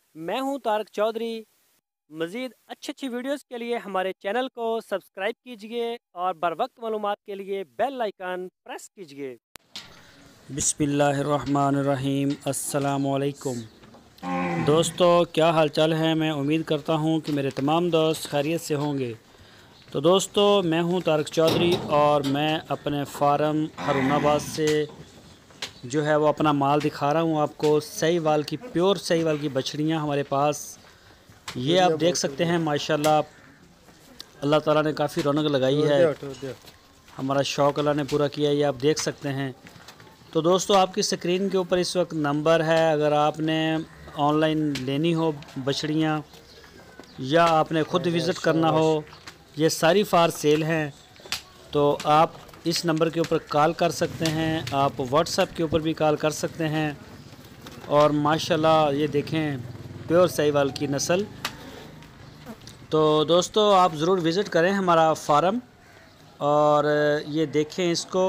मैं हूं तारक चौधरी। मज़ीद अच्छी वीडियोस के लिए हमारे चैनल को सब्सक्राइब कीजिए और बर वक्त मालूमात के लिए बेल आइकन प्रेस कीजिए। बिस्मिल्लाहिर्रहमानिर्रहीम। अस्सलामुअलैकुम दोस्तों, क्या हालचाल है। मैं उम्मीद करता हूं कि मेरे तमाम दोस्त खैरियत से होंगे। तो दोस्तों, मैं हूं तारक चौधरी और मैं अपने फार्म हरुणाबाद से जो है वो अपना माल दिखा रहा हूं आपको। सहीवाल की प्योर सहीवाल की बछड़ियां हमारे पास ये आप देख सकते हैं। माशाल्लाह अल्लाह ताला ने काफ़ी रौनक लगाई है। हमारा शौक़ अल्लाह ने पूरा किया, ये आप देख सकते हैं। तो दोस्तों, आपकी स्क्रीन के ऊपर इस वक्त नंबर है। अगर आपने ऑनलाइन लेनी हो बछड़ियाँ या आपने ख़ुद विज़िट करना हो, ये सारी फार सेल हैं, तो आप इस नंबर के ऊपर कॉल कर सकते हैं। आप व्हाट्सएप के ऊपर भी कॉल कर सकते हैं। और माशाल्लाह ये देखें प्योर सहीवाल की नस्ल। तो दोस्तों, आप ज़रूर विज़िट करें हमारा फार्म और ये देखें इसको,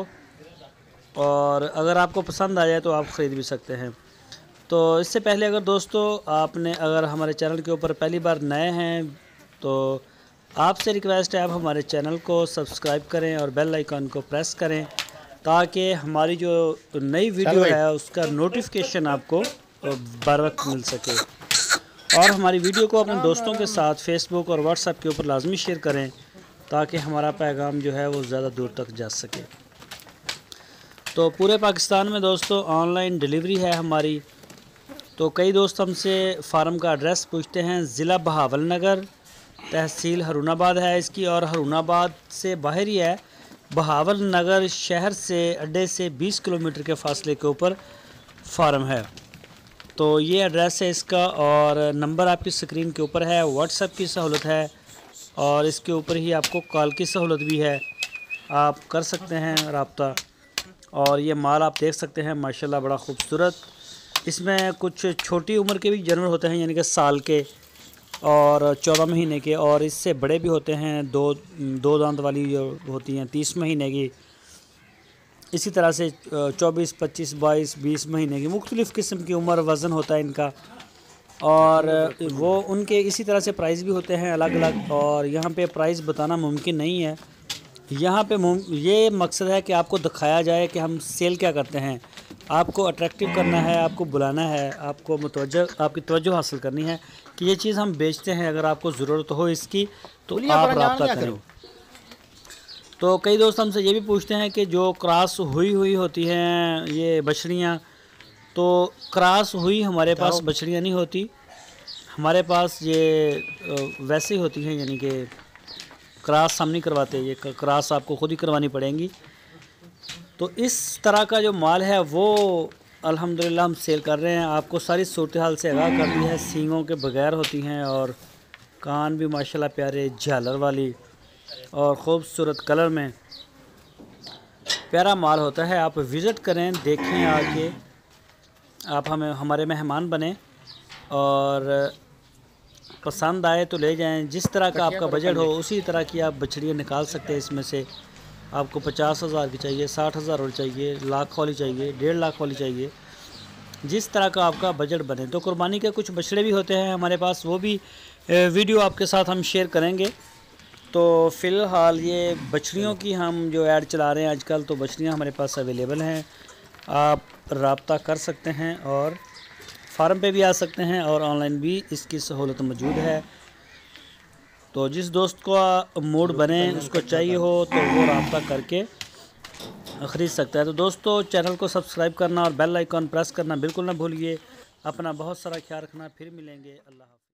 और अगर आपको पसंद आ जाए तो आप ख़रीद भी सकते हैं। तो इससे पहले अगर दोस्तों आपने अगर हमारे चैनल के ऊपर पहली बार नए हैं तो आपसे रिक्वेस्ट है आप हमारे चैनल को सब्सक्राइब करें और बेल आइकन को प्रेस करें, ताकि हमारी जो नई वीडियो है उसका नोटिफिकेशन आपको बर वक्त मिल सके। और हमारी वीडियो को अपने दोस्तों के साथ फेसबुक और व्हाट्सएप के ऊपर लाजमी शेयर करें, ताकि हमारा पैगाम जो है वो ज़्यादा दूर तक जा सके। तो पूरे पाकिस्तान में दोस्तों ऑनलाइन डिलीवरी है हमारी। तो कई दोस्त हमसे फार्म का एड्रेस पूछते हैं। ज़िला बहावल नगर, तहसील हरुणाबाद है इसकी, और हरुणाबाद से बाहर ही है। बहावल नगर शहर से अड्डे से 20 किलोमीटर के फासले के ऊपर फार्म है। तो ये एड्रेस है इसका, और नंबर आपकी स्क्रीन के ऊपर है। व्हाट्सएप की सहूलत है और इसके ऊपर ही आपको कॉल की सहूलत भी है, आप कर सकते हैं रब्ता। और ये माल आप देख सकते हैं माशाल्लाह बड़ा ख़ूबसूरत। इसमें कुछ छोटी उम्र के भी जानवर होते हैं, यानी कि साल के और 14 महीने के, और इससे बड़े भी होते हैं। दो दांत वाली जो होती हैं 30 महीने की, इसी तरह से 24, 25, 22, 20 महीने की मुख्तलिफ़ किस्म की उम्र वज़न होता है इनका। और वो उनके इसी तरह से प्राइस भी होते हैं अलग अलग। और यहाँ पे प्राइस बताना मुमकिन नहीं है। यहाँ पे ये मकसद है कि आपको दिखाया जाए कि हम सेल क्या करते हैं। आपको अट्रैक्टिव करना है, आपको बुलाना है, आपको आपकी तवज्जो हासिल करनी है कि ये चीज़ हम बेचते हैं। अगर आपको ज़रूरत हो इसकी तो आप रब्ता करें। तो कई दोस्त हमसे ये भी पूछते हैं कि जो क्रॉस हुई होती हैं ये बछड़ियाँ, तो क्रॉस हुई हमारे पास बछड़ियाँ नहीं होती। हमारे पास ये वैसे ही होती हैं, यानी कि क्रॉस हम नहीं करवाते। ये क्रॉस आपको ख़ुद ही करवानी पड़ेंगी। तो इस तरह का जो माल है वो अल्हम्दुलिल्लाह हम सेल कर रहे हैं। आपको सारी सूरत हाल से आगाह कर दी है। सींगों के बगैर होती हैं और कान भी माशाल्लाह प्यारे झालर वाली और ख़ूबसूरत कलर में प्यारा माल होता है। आप विज़िट करें, देखें आके, आप हमारे मेहमान बने और पसंद आए तो ले जाएं। जिस तरह का आपका बजट हो उसी तरह की आप बछड़ियाँ निकाल सकते हैं। इसमें से आपको 50,000 की चाहिए, 60,000 वाली चाहिए, लाख वाली चाहिए, 1.5 लाख वाली चाहिए, जिस तरह का आपका बजट बने। तो कुर्बानी के कुछ बछड़े भी होते हैं हमारे पास, वो भी वीडियो आपके साथ हम शेयर करेंगे। तो फ़िलहाल ये बछड़ियों की हम जो ऐड चला रहे हैं आजकल, तो बछड़ियाँ हमारे पास अवेलेबल हैं। आप रब्ता कर सकते हैं और फार्म पे भी आ सकते हैं, और ऑनलाइन भी इसकी सहूलत मौजूद है। तो जिस दोस्त को मूड बने, उसको चाहिए हो, तो वो रब्ता करके ख़रीद सकता है। तो दोस्तों, चैनल को सब्सक्राइब करना और बेल आइकन प्रेस करना बिल्कुल ना भूलिए। अपना बहुत सारा ख्याल रखना। फिर मिलेंगे। अल्लाह हाफ़िज़।